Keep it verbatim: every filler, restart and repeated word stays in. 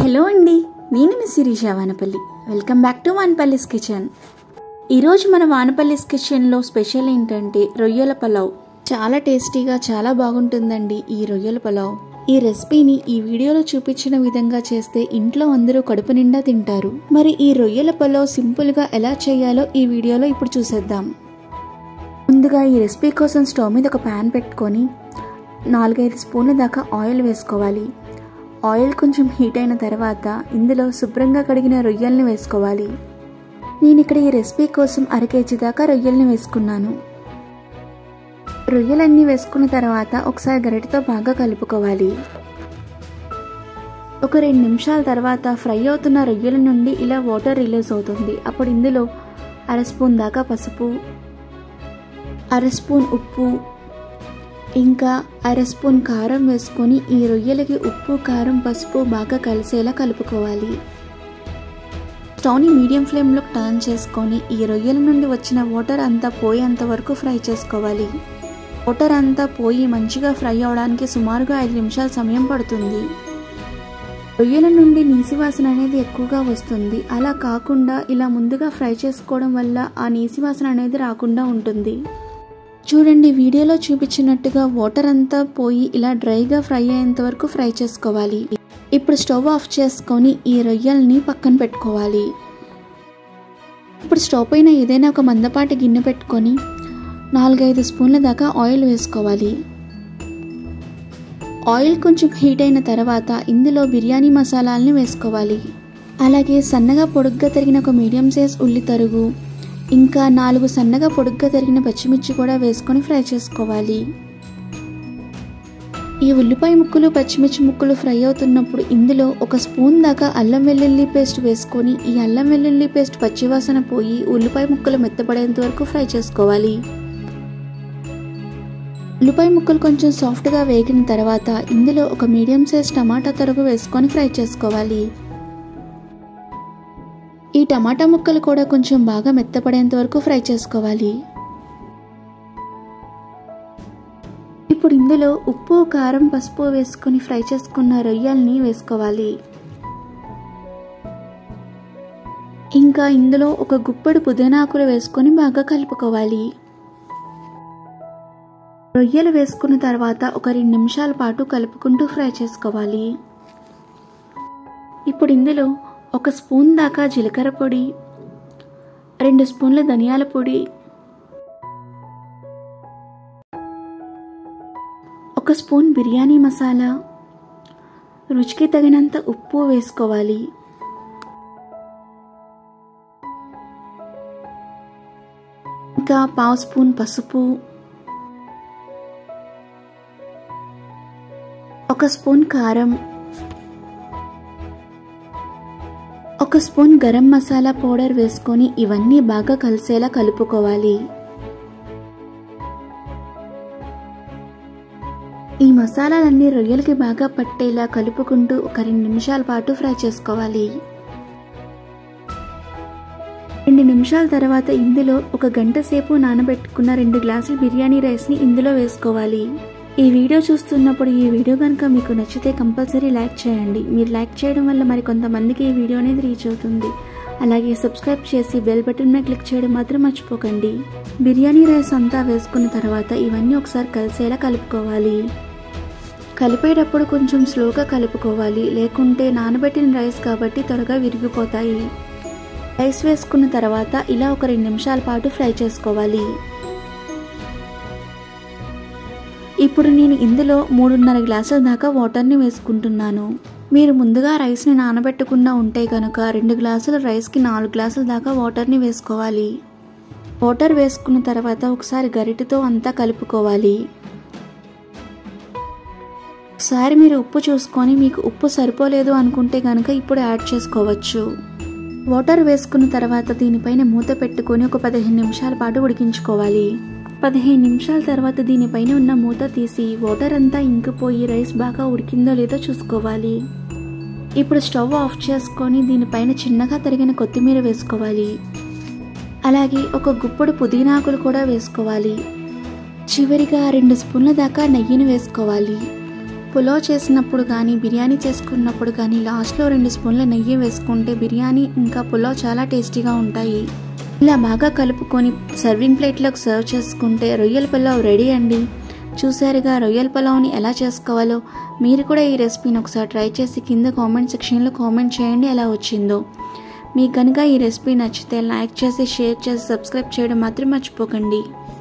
Hello అండి, నేను మీ Sirisha Vanapalli. Welcome back to Vanapalli's kitchen. ఈరోజు మన వానపల్లిస్ కిచెన్లో స్పెషల్ ఏంటంటే రొయ్యల పలావ్. చాలా టేస్టీగా చాలా బాగుంటుందండి ఈ రొయ్యల పలావ్. ఈ రెసిపీని ఈ వీడియోలో చూపించిన విధంగా చేస్తే ఇంట్లో అందరూ కడుపు నిండా తింటారు. మరి ఈ రొయ్యల పలావ్ సింపుల్గా ఎలా చేయాలో ఈ వీడియోలో ఇప్పుడు చూసేద్దాం. ముందుగా ఈ రెసిపీ కోసం స్టవ్ మీద ఒక ప్యాన్ పెట్టుకొని నాలుగైదు స్పూన్ల దాకా ఆయిల్ వేసుకోవాలి. ఆయిల్ కొంచెం హీట్ అయిన తర్వాత ఇందులో శుభ్రంగా కడిగిన రొయ్యల్ని వేసుకోవాలి. నేను ఇక్కడ ఈ రెసిపీ కోసం అర కేజీ దాకా రొయ్యల్ని వేసుకున్నాను. రొయ్యలన్నీ వేసుకున్న తర్వాత ఒకసారి గరిటెతో బాగా కలుపుకోవాలి. ఒక రెండు నిమిషాల తర్వాత ఫ్రై అవుతున్న రొయ్యల నుండి ఇలా వాటర్ రిలీజ్ అవుతుంది. అప్పుడు ఇందులో అర స్పూన్ దాకా పసుపు, అర స్పూన్ ఉప్పు, ఇంకా అర స్పూన్ కారం వేసుకొని ఈ రొయ్యలకి ఉప్పు కారం పసుపు బాగా కలిసేలా కలుపుకోవాలి. స్టవ్ని మీడియం ఫ్లేమ్లో టర్న్ చేసుకొని ఈ రొయ్యల నుండి వచ్చిన వాటర్ అంతా పోయేంత వరకు ఫ్రై చేసుకోవాలి. వాటర్ అంతా పోయి మంచిగా ఫ్రై అవడానికి సుమారుగా ఐదు నిమిషాల సమయం పడుతుంది. రొయ్యల నుండి నీసి వాసన అనేది ఎక్కువగా వస్తుంది. అలా కాకుండా ఇలా ముందుగా ఫ్రై చేసుకోవడం వల్ల ఆ నీసి వాసన అనేది రాకుండా ఉంటుంది. చూడండి, వీడియోలో చూపించినట్టుగా వాటర్ అంతా పోయి ఇలా డ్రైగా ఫ్రై అయ్యేంత వరకు ఫ్రై చేసుకోవాలి. ఇప్పుడు స్టవ్ ఆఫ్ చేసుకొని ఈ రొయ్యల్ని పక్కన పెట్టుకోవాలి. ఇప్పుడు స్టవ్ పైన ఏదైనా ఒక మందపాటి గిన్నె పెట్టుకొని నాలుగైదు స్పూన్ల దాకా ఆయిల్ వేసుకోవాలి. ఆయిల్ కొంచెం హీట్ అయిన తర్వాత ఇందులో బిర్యానీ మసాలాలని వేసుకోవాలి. అలాగే సన్నగా పొడుగ్గా తరిగిన ఒక మీడియం సైజ్ ఉల్లి తరుగు, ఇంకా నాలుగు సన్నగా పొడుగ్గా తరిగిన పచ్చిమిర్చి కూడా వేసుకొని ఫ్రై చేసుకోవాలి. ఈ ఉల్లిపాయ ముక్కలు పచ్చిమిర్చి ముక్కలు ఫ్రై అవుతున్నప్పుడు ఇందులో ఒక స్పూన్ దాకా అల్లం వెల్లుల్లి పేస్ట్ వేసుకొని ఈ అల్లం వెల్లుల్లి పేస్ట్ పచ్చివాసన పోయి ఉల్లిపాయ ముక్కలు మెత్తపడేంత వరకు ఫ్రై చేసుకోవాలి. ఉల్లిపాయ ముక్కలు కొంచెం సాఫ్ట్గా వేగిన తర్వాత ఇందులో ఒక మీడియం సైజ్ టమాటా తరుగు వేసుకొని ఫ్రై చేసుకోవాలి. ఈ టమాటా ముక్కలు కూడా కొంచెం బాగా మెత్తపడేంత వరకు ఫ్రై చేసుకోవాలి. ఇప్పుడు ఇందులో ఉప్పు కారం పసుపు వేసుకొని ఫ్రై చేసుకున్న రొయ్యల్ని వేసుకోవాలి. ఇంకా ఇందులో ఒక గుప్పెడు పుదీనాకులు వేసుకొని బాగా కలుపుకోవాలి. రొయ్యలు వేసుకున్న తర్వాత ఒక రెండు నిమిషాల పాటు కలుపుకుంటూ ఫ్రై చేసుకోవాలి. ఇప్పుడు ఇందులో ఒక స్పూన్ దాకా జీలకర్ర పొడి, రెండు స్పూన్ల ధనియాల పొడి, ఒక స్పూన్ బిర్యానీ మసాలా, రుచికి తగినంత ఉప్పు వేసుకోవాలి. ఇంకా పావు స్పూన్ పసుపు, ఒక స్పూన్ కారం, ఒక స్పూన్ గరం మసాలా పౌడర్ వేసుకొని ఇవన్నీ బాగా కలిసేలా కలుపుకోవాలి. ఈ మసాలాలన్నీ రొయ్యలకి బాగా పట్టేలా కలుపుకుంటూ ఒక రెండు నిమిషాల పాటు ఫ్రై చేసుకోవాలి. రెండు నిమిషాల తర్వాత ఇందులో ఒక గంట సేపు నానబెట్టుకున్న రెండు గ్లాసుల బిర్యానీ రైస్ని ఇందులో వేసుకోవాలి. ఈ వీడియో చూస్తున్నప్పుడు ఈ వీడియో కనుక మీకు నచ్చితే కంపల్సరీ లైక్ చేయండి. మీరు లైక్ చేయడం వల్ల మరి కొంతమందికి ఈ వీడియో అనేది రీచ్ అవుతుంది. అలాగే సబ్స్క్రైబ్ చేసి బెల్ బటన్ మీద క్లిక్ చేయడం మాత్రం మర్చిపోకండి. బిర్యానీ రైస్ అంతా వేసుకున్న తర్వాత ఇవన్నీ ఒకసారి కలిసేలా కలుపుకోవాలి. కలిపేటప్పుడు కొంచెం స్లోగా కలుపుకోవాలి, లేకుంటే నానబెట్టిన రైస్ కాబట్టి త్వరగా విరిగిపోతాయి. రైస్ వేసుకున్న తర్వాత ఇలా ఒక రెండు నిమిషాల పాటు ఫ్రై చేసుకోవాలి. ఇప్పుడు నేను ఇందులో మూడున్నర గ్లాసుల దాకా వాటర్ని వేసుకుంటున్నాను. మీరు ముందుగా రైస్ని నానబెట్టకుండా ఉంటే కనుక రెండు గ్లాసుల రైస్కి నాలుగు గ్లాసుల దాకా వాటర్ని వేసుకోవాలి. వాటర్ వేసుకున్న తర్వాత ఒకసారి గరిటెతో అంతా కలుపుకోవాలి. ఒకసారి మీరు ఉప్పు చూసుకొని మీకు ఉప్పు సరిపోలేదు అనుకుంటే కనుక ఇప్పుడు యాడ్ చేసుకోవచ్చు. వాటర్ వేసుకున్న తర్వాత దీనిపైన మూత పెట్టుకొని ఒక పదిహేను నిమిషాల పాటు ఉడికించుకోవాలి. పదిహేను నిమిషాల తర్వాత దీనిపైన ఉన్న మూత తీసి వాటర్ అంతా ఇంకిపోయి రైస్ బాగా ఉడికిందో లేదో చూసుకోవాలి. ఇప్పుడు స్టవ్ ఆఫ్ చేసుకొని దీనిపైన చిన్నగా తరిగిన కొత్తిమీర వేసుకోవాలి. అలాగే ఒక గుప్పెడు పుదీనాకులు కూడా వేసుకోవాలి. చివరిగా రెండు స్పూన్ల దాకా నెయ్యిని వేసుకోవాలి. పులావ్ చేసినప్పుడు కానీ బిర్యానీ చేసుకున్నప్పుడు కానీ లాస్ట్లో రెండు స్పూన్ల నెయ్యి వేసుకుంటే బిర్యానీ ఇంకా పులావ్ చాలా టేస్టీగా ఉంటాయి. ఇలా బాగా కలుపుకొని సర్వింగ్ ప్లేట్లోకి సర్వ్ చేసుకుంటే రొయ్యల పులావ్ రెడీ అండి. చూసారుగా రొయ్యల పులావ్ని ఎలా చేసుకోవాలో. మీరు కూడా ఈ రెసిపీని ఒకసారి ట్రై చేసి కింద కామెంట్ సెక్షన్లో కామెంట్ చేయండి ఎలా వచ్చిందో. మీకు కనుక ఈ రెసిపీ నచ్చితే లైక్ చేసి షేర్ చేసి సబ్స్క్రైబ్ చేయడం మాత్రం మర్చిపోకండి.